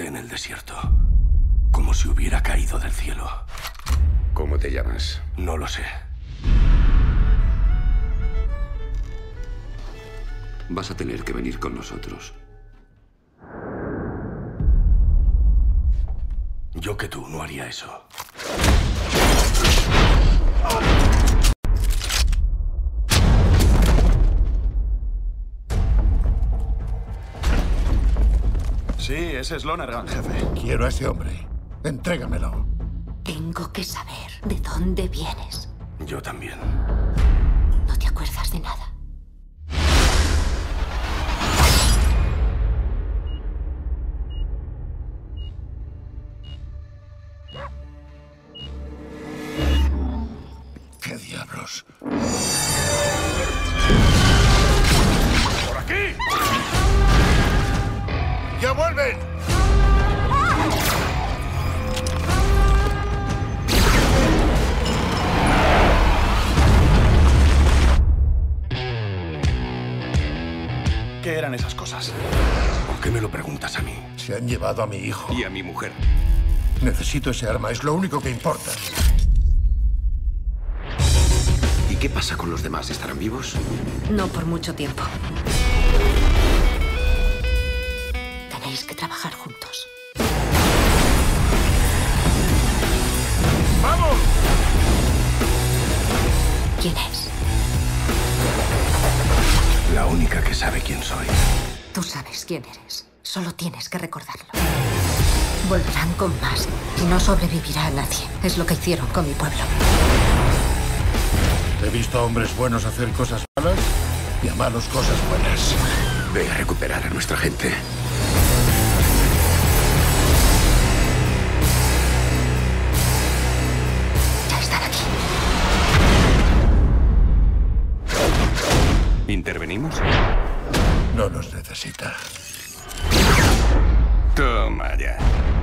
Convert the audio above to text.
en el desierto. Como si hubiera caído del cielo. ¿Cómo te llamas? No lo sé. Vas a tener que venir con nosotros. Yo que tú no haría eso. Sí, ese es Lonergan, jefe. Quiero a ese hombre. Entrégamelo. Tengo que saber de dónde vienes. Yo también. No te acuerdas de nada. ¿Qué diablos? ¡Por aquí! ¡Ya vuelven! ¿Qué eran esas cosas? ¿Por qué me lo preguntas a mí? Se han llevado a mi hijo. Y a mi mujer. Necesito ese arma, es lo único que importa. ¿Y qué pasa con los demás? ¿Estarán vivos? No por mucho tiempo. Tenéis que trabajar juntos. ¡Vamos! ¿Quién es? La única que sabe quién soy. Tú sabes quién eres. Solo tienes que recordarlo. Volverán con más y no sobrevivirá a nadie. Es lo que hicieron con mi pueblo. He visto a hombres buenos hacer cosas malas y a malos cosas buenas. Ve a recuperar a nuestra gente. Ya están aquí. ¿Intervenimos? No nos necesita. Toma ya.